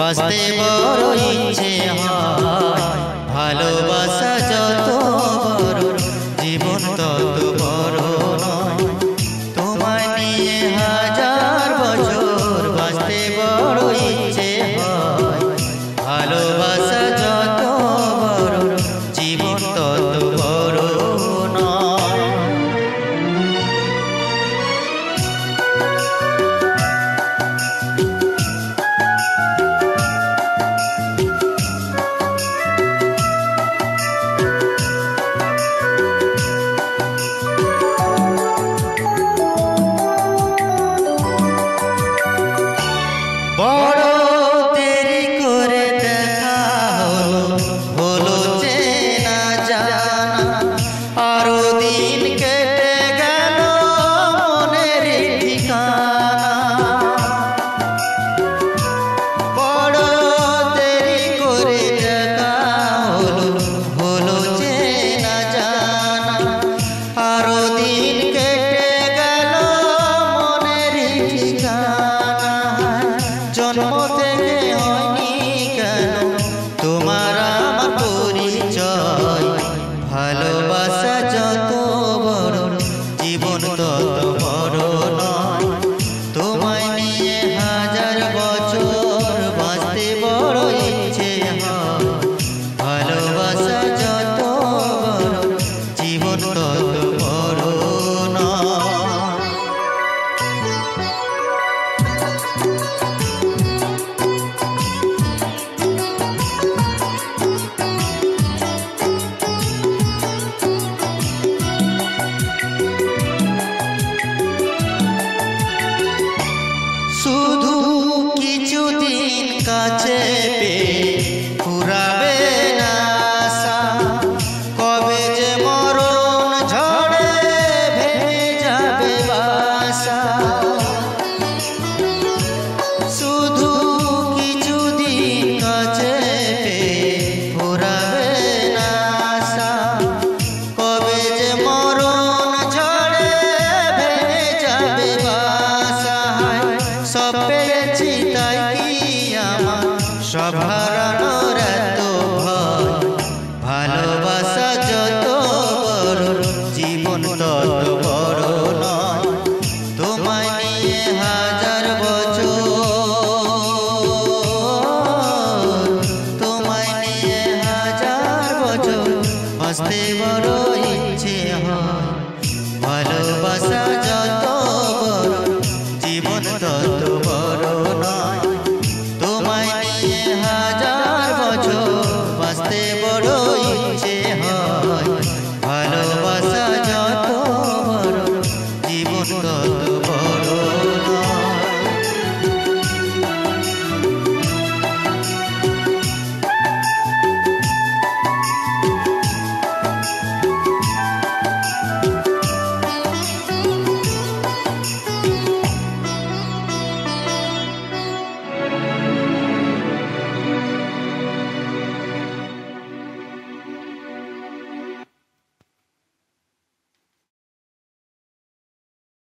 বাঁচতে বড় ইচ্ছে হয়, ভালোবাসা যত বড় জীবন তত বড় নয়। তোমায় নিয়ে হাজার বছর বাঁচতে বড় ইচ্ছে হয়, ভালোবাসা যত বড় জীবন তত বড় নয়। বড় দেরি করে দেখা হলো চেনা জানা, আরো দিন কেটে গেল মনের ঠিকানা। বড় দেরি করে দেখা হলো চেনা জানা, আরো দিন কেটে গেল মনের ঠিকানা। জন্ম থেকে হয়নি কেন তোমার আমার পরিচয়, ভালোবাসা যত বড় জীবন তত বড় নয়। তোমায় নিয়ে হাজার বছর বাঁচতে বড় ইচ্ছে হয়, ভালোবাসা যত বড় জীবন তত বড় নয়। শুধু কিছুদিন কাছে পেয়ে ফুরাবে না আশা, কবে যে মরণ ঝড়ে ভেঙে যাবে বাসা। শুধু কিছুদিন কাছে পেয়ে ফুরাবে না আশা, কবে যে মরণ ঝড়ে ভেঙে যাবে বাসা। সব পেয়েছি তাই কি আমার সব হারানো